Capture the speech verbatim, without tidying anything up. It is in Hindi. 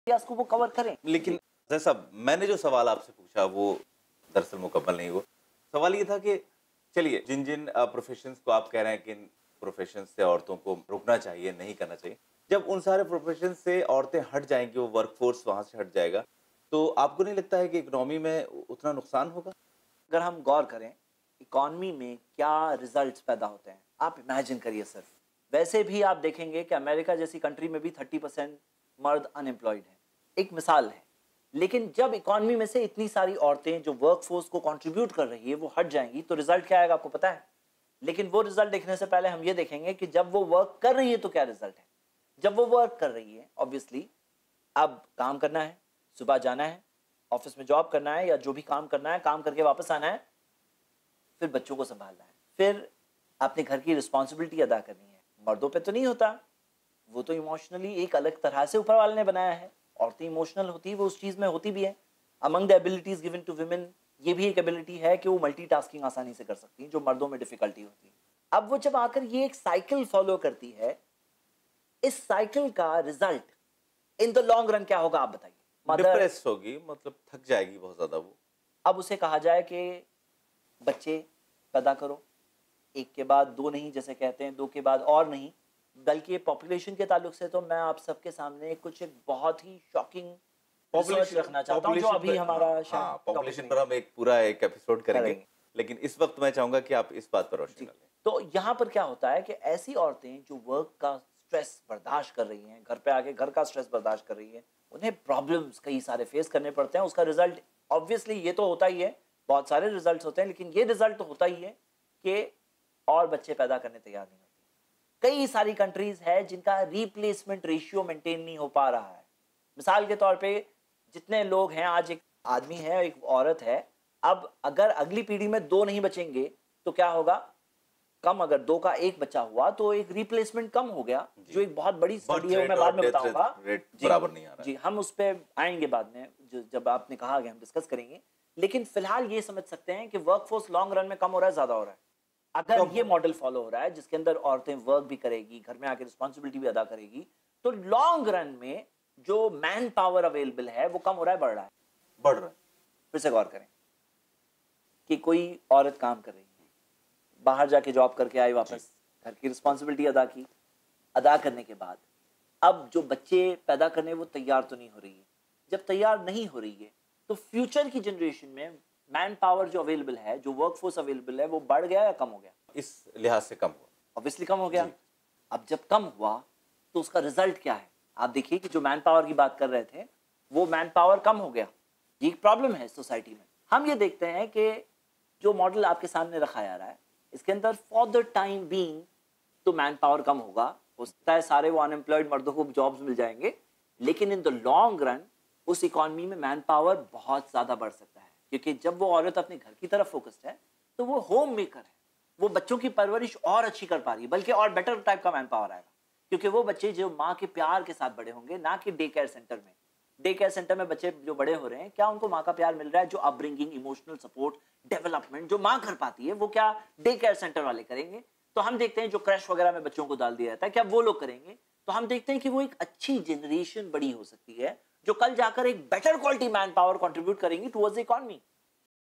को वो कवर करें। लेकिन जैसा मैंने जो सवाल आपसे पूछा वो दरअसल मुकम्मल नहीं हुआ। सवाल ये था कि चलिए जिन जिन प्रोफेशंस को आप कह रहे हैं कि इन प्रोफेशंस से औरतों को रुकना चाहिए, नहीं करना चाहिए, जब उन सारे प्रोफेशन से औरतें हट जाएंगी, वो वर्कफोर्स वहां से हट जाएगा, तो आपको नहीं लगता है कि इकोनॉमी में उतना नुकसान होगा? अगर हम गौर करें इकॉनमी में क्या रिजल्ट्स पैदा होते हैं, आप इमेजिन करिए सिर्फ। वैसे भी आप देखेंगे कि अमेरिका जैसी कंट्री में भी थर्टी परसेंट मर्द अनएम्प्लॉयड हैं, एक मिसाल है। लेकिन जब इकॉनमी में से इतनी सारी औरतें जो वर्कफोर्स को कंट्रीब्यूट कर रही है वो हट जाएंगी तो रिजल्ट क्या आएगा आपको पता है? लेकिन वो रिजल्ट देखने से पहले हम ये देखेंगे कि जब वो वर्क कर रही है तो क्या रिजल्ट है। जब वो वर्क कर रही है ऑब्वियसली अब काम करना है, सुबह जाना है, ऑफिस में जॉब करना है या जो भी काम करना है, काम करके वापस आना है, फिर बच्चों को संभालना है, फिर अपने घर की रिस्पॉन्सिबिलिटी अदा करनी है। मर्दों पे तो नहीं होता, वो तो इमोशनली एक अलग तरह से ऊपर वाले ने बनाया है। औरतें इमोशनल होती है, वो उस चीज़ में होती भी है। Among the abilities given to women ये भी एक एबिलिटी है कि वो मल्टीटास्किंग आसानी से कर सकती हैं, जो मर्दों में डिफिकल्टी होती है। अब वो जब आकर ये एक साइकिल फॉलो करती है, इस साइकिल का result in the long run क्या होगा आप बताइए? डिप्रेस होगी, मतलब थक जाएगी बहुत ज्यादा वो। अब उसे कहा जाए कि बच्चे पैदा करो, एक के बाद दो नहीं जैसे कहते हैं, दो के बाद और नहीं, बल्कि पॉपुलेशन के ताल्लुक से तो मैं आप सबके सामने कुछ एक बहुत ही शॉकिंग रिसर्च रखना चाहता हूं जो अभी हमारा हाँ, पॉपुलेशन पर हम एक पूरा एक एपिसोड करेंगे, करेंगे। लेकिन इस वक्त मैं चाहूंगा कि आप इस बात पर रोशनी डालें। तो यहाँ पर क्या होता है कि ऐसी औरतें जो वर्क का स्ट्रेस बर्दाश्त कर रही हैं, घर पे आके घर का स्ट्रेस बर्दाश्त कर रही है, उन्हें प्रॉब्लम्स कई सारे फेस करने पड़ते हैं। उसका रिजल्ट ऑब्वियसली ये तो होता ही है, बहुत सारे रिजल्ट्स होते हैं, लेकिन ये रिजल्ट तो होता ही है कि और बच्चे पैदा करने तैयार नहीं होते। कई सारी कंट्रीज है जिनका रिप्लेसमेंट रेशियो मेंटेन नहीं हो पा रहा है। मिसाल के तौर पे जितने लोग हैं, आज एक आदमी है, एक औरत है, अब अगर अगली पीढ़ी में दो नहीं बचेंगे तो क्या होगा? कम, अगर दो का एक बच्चा हुआ तो एक रिप्लेसमेंट कम हो गया, जो एक बहुत बड़ी स्टडी है, मैं बाद में बताऊंगा। बराबर नहीं आ रहा जी, हम उस पर आएंगे बाद में, जब आपने कहा कि हम डिस्कस करेंगे। लेकिन फिलहाल ये समझ सकते हैं कि वर्कफोर्स लॉन्ग रन में कम हो रहा है, ज्यादा हो रहा है। अगर ये मॉडल फॉलो हो रहा है जिसके अंदर औरतें वर्क भी करेगी, घर में आके रिस्पॉन्सिबिलिटी भी अदा करेगी, तो लॉन्ग रन में जो मैन पावर अवेलेबल है वो कम हो रहा है, बढ़ रहा है? बढ़ रहा है। फिर से गौर करें कि कोई औरत काम कर रही है, बाहर जाके जॉब करके आई, वापस घर की रिस्पॉन्सिबिलिटी अदा की, अदा करने के बाद अब जो बच्चे पैदा करने वो तैयार तो नहीं हो रही है। जब तैयार नहीं हो रही है तो फ्यूचर की जनरेशन में मैन पावर जो अवेलेबल है, जो वर्कफोर्स अवेलेबल है, वो बढ़ गया या कम हो गया? इस लिहाज से कम हुआ, ऑब्वियसली कम हो गया। अब जब कम हुआ तो उसका रिजल्ट क्या है? आप देखिए कि जो मैन पावर की बात कर रहे थे वो मैन पावर कम हो गया। ये एक प्रॉब्लम है सोसाइटी में। हम ये देखते हैं कि जो मॉडल आपके सामने रखा जा रहा है, इसके अंदर फॉर द टाइम बीइंग तो मैन पावर कम होगा, हो सकता है सारे वो अनएम्प्लॉयड मर्दों को जॉब्स मिल जाएंगे, लेकिन इन द लॉन्ग रन उस इकॉनमी में मैन पावर बहुत ज्यादा बढ़ सकता है। क्योंकि जब वो औरत अपने घर की तरफ फोकस्ड है तो वो होम मेकर है, वो बच्चों की परवरिश और अच्छी कर पा रही है, बल्कि और बेटर टाइप का मैन पावर आएगा। क्योंकि वो बच्चे जो माँ के प्यार के साथ बड़े होंगे, ना कि डे केयर सेंटर में। डे केयर सेंटर में बच्चे जो बड़े हो रहे हैं, क्या उनको माँ का प्यार मिल रहा है? जो अपब्रिंगिंग, इमोशनल सपोर्ट, डेवलपमेंट जो माँ कर पाती है, वो क्या डे केयर सेंटर वाले करेंगे? तो हम देखते हैं जो क्रैश वगैरह में बच्चों को डाल दिया जाता है, क्या वो लोग करेंगे? तो हम देखते हैं कि वो एक अच्छी जनरेशन बड़ी हो सकती है जो कल जाकर एक better quality man power contribute करेंगी टुवर्ड्स द इकॉनमी।